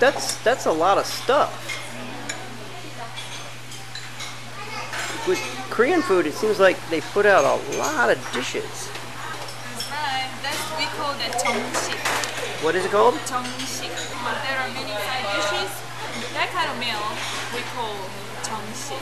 that's a lot of stuff. With Korean food, it seems like they put out a lot of dishes. That's right. We call that 정식. What is it called? 정식. There are many side dishes. That kind of meal we call 정식.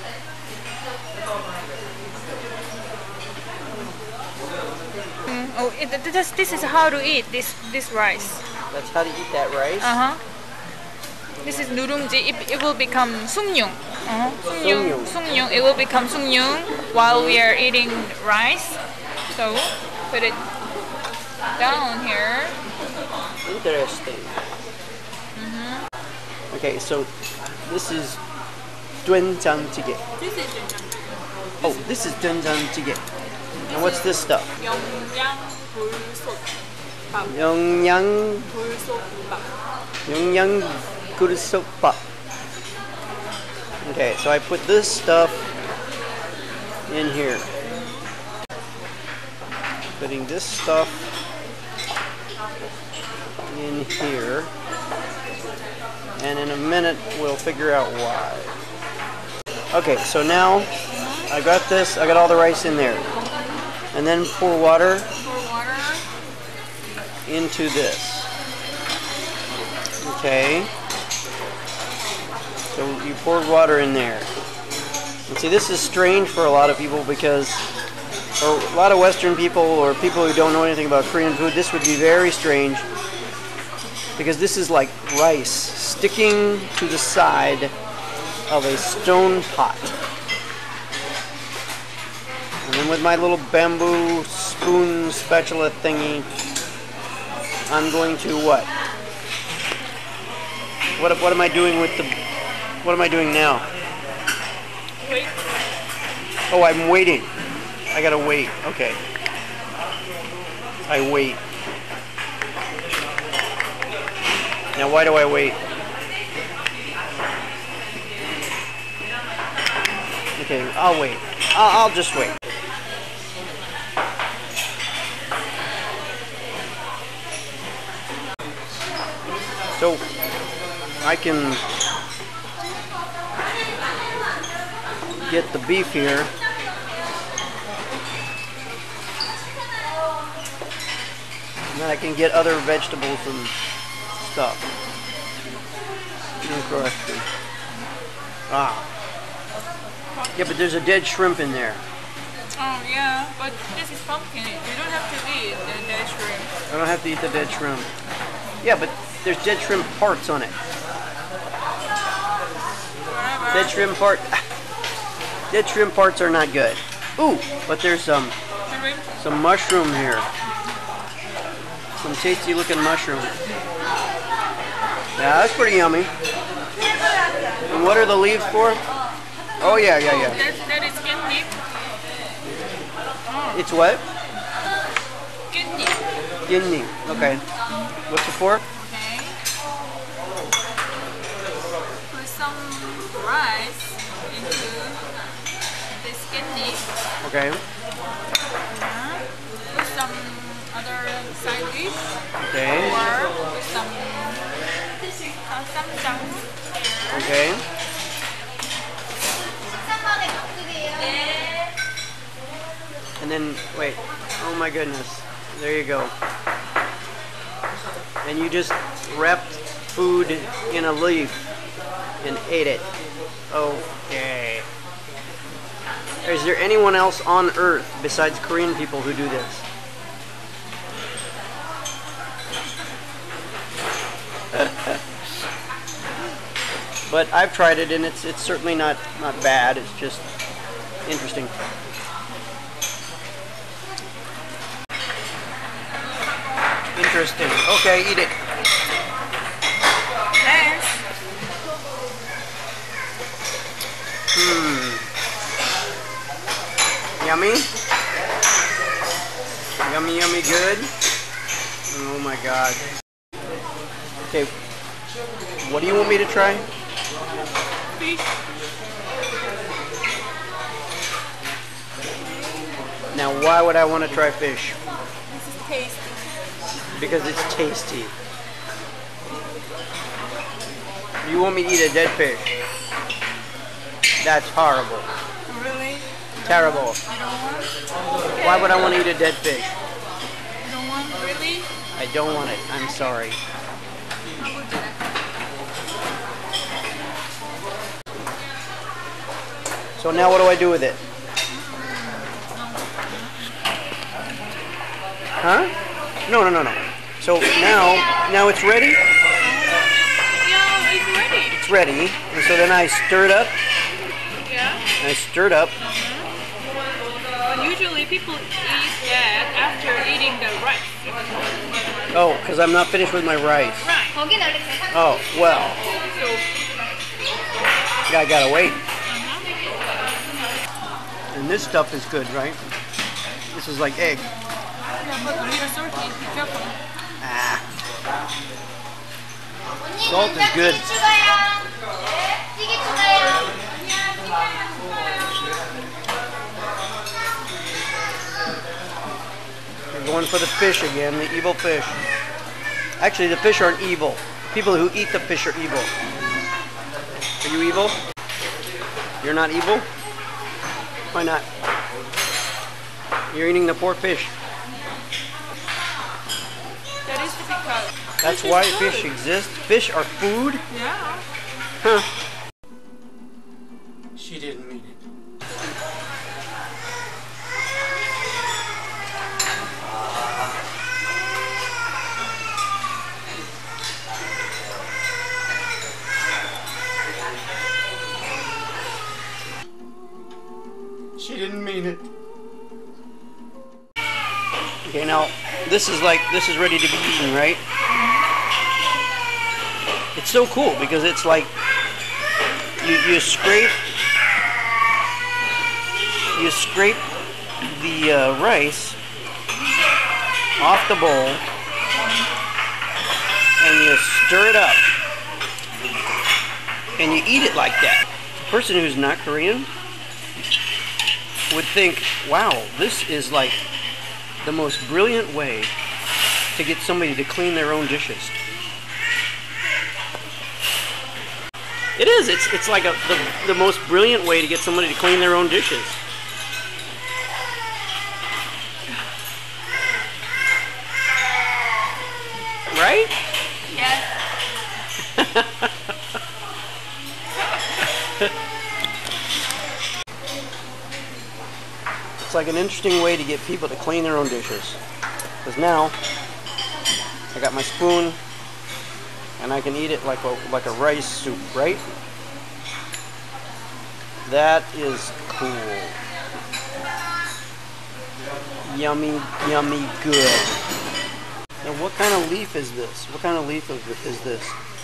This is how to eat this rice. That's how to eat that rice? This is 누룽지. It will become 숭늉. 숭늉. 숭늉. It will become 숭늉 while we are eating rice. So put it down here. Interesting. Okay, so this is 된장찌개. This is 된장찌개. Oh, this is 된장찌개. And what's this stuff? 영양불솥밥. 영양불솥밥. Okay, so I put this stuff in here. Putting this stuff in here. And in a minute, we'll figure out why. Okay, so now I got this, I got all the rice in there. And then pour water into this. Okay. So you poured water in there. And see, this is strange for a lot of people because, or a lot of Western people or people who don't know anything about Korean food, this would be very strange because this is like rice sticking to the side of a stone pot. And then with my little bamboo spoon spatula thingy, I'm going to what? What am I doing with the... What am I doing now? Wait. Oh, I'm waiting. I gotta wait. Okay. I wait. Now why do I wait? Okay, I'll wait. I'll just wait. So I can get the beef here. And then I can get other vegetables and stuff. Interesting. Ah. Yeah, but there's a dead shrimp in there. Oh yeah, but this is pumpkin. You don't have to eat the dead shrimp. I don't have to eat the dead shrimp. Yeah, but there's dead shrimp parts on it. Whatever. Dead shrimp parts are not good. Ooh, but there's some mushroom here. Some tasty looking mushroom. Yeah, that's pretty yummy. And what are the leaves for? Oh yeah. That is 깻잎. It's what? 깻잎. Ginny. Okay. What's it for? Okay. Put some rice into this 깻잎. Okay. Put some other side dish. Okay. Or put some 쌈장. Okay. And then, wait. Oh my goodness. There you go. And you just wrapped food in a leaf and ate it. Okay. Is there anyone else on earth besides Korean people who do this? But I've tried it and it's certainly not bad. It's just interesting. Interesting. Okay, eat it. Thanks. Yummy? Yummy good? Oh my god. Okay. What do you want me to try? Fish. Now why would I want to try fish? This is tasty. Because it's tasty. You want me to eat a dead fish? That's horrible. Really? Terrible. You don't want? Why would I want to eat a dead fish? You don't want? Really? I don't want it. I'm sorry. So now what do I do with it? Huh? No, no, no, no. So now it's ready? Yeah, it's ready. It's ready. And so then I stir it up. Yeah. And I stir it up. But usually people eat that after eating the rice. Oh, because I'm not finished with my rice. Right. Oh, well. So, Yeah, I gotta wait. And this stuff is good, right? This is like egg. yeah, but a little salty. Be careful. Ah. Salt is good. We're going for the fish again, the evil fish. Actually, the fish aren't evil. People who eat the fish are evil. Are you evil? You're not evil? Why not? You're eating the poor fish. That is because. That's fish why is fish good. exist. Fish are food? Yeah. Huh. She didn't mean it. She didn't mean it. Okay, now this is ready to be eaten, right? It's so cool because it's like you scrape the rice off the bowl and you stir it up and you eat it like that. A person who's not Korean would think, wow, this is like the most brilliant way to get somebody to clean their own dishes. It is. It's like the most brilliant way to get somebody to clean their own dishes. Right? Yes. It's like an interesting way to get people to clean their own dishes. Because now I got my spoon and I can eat it like a rice soup, right? That is cool. Yummy, yummy, good. Now what kind of leaf is this? What kind of leaf is this?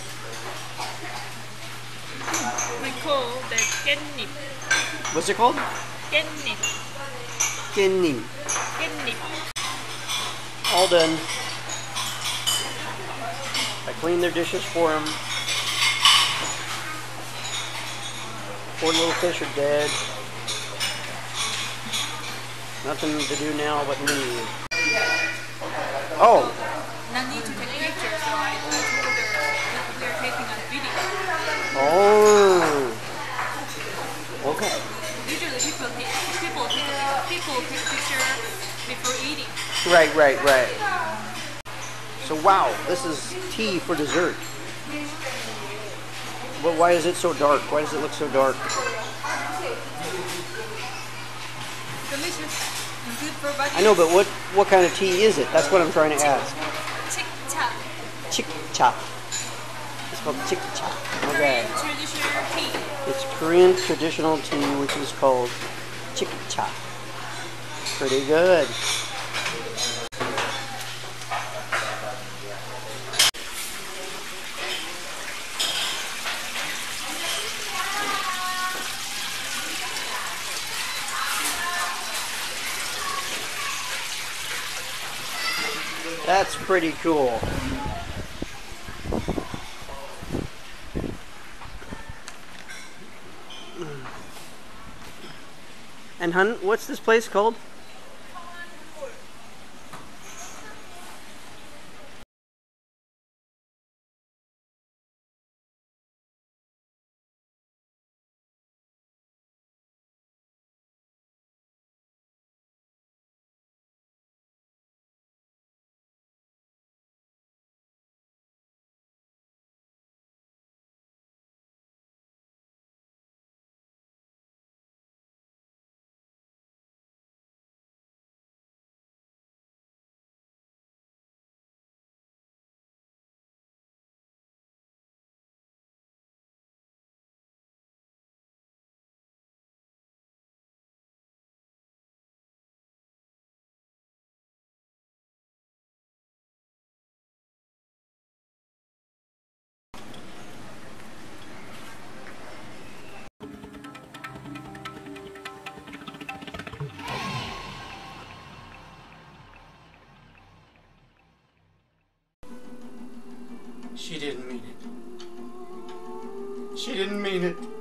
We call the catnip. What's it called? Catnip. Kenny. Catnip. All done. I cleaned their dishes for them. Poor little fish are dead. Nothing to do now but leave. Oh! Not need to take pictures, so I told her that we are taking a video. Oh! Okay. Usually people take picture before eating. Right. So wow, this is tea for dessert. But why is it so dark? Why does it look so dark? Delicious and good for body. I know, but what kind of tea is it? That's what I'm trying to ask. Chick cha. Chick cha. It's called chick cha. Okay. Korean traditional tea. It's Korean traditional tea, which is called chick cha. Pretty good. That's pretty cool. And hun, what's this place called? She didn't mean it. She didn't mean it.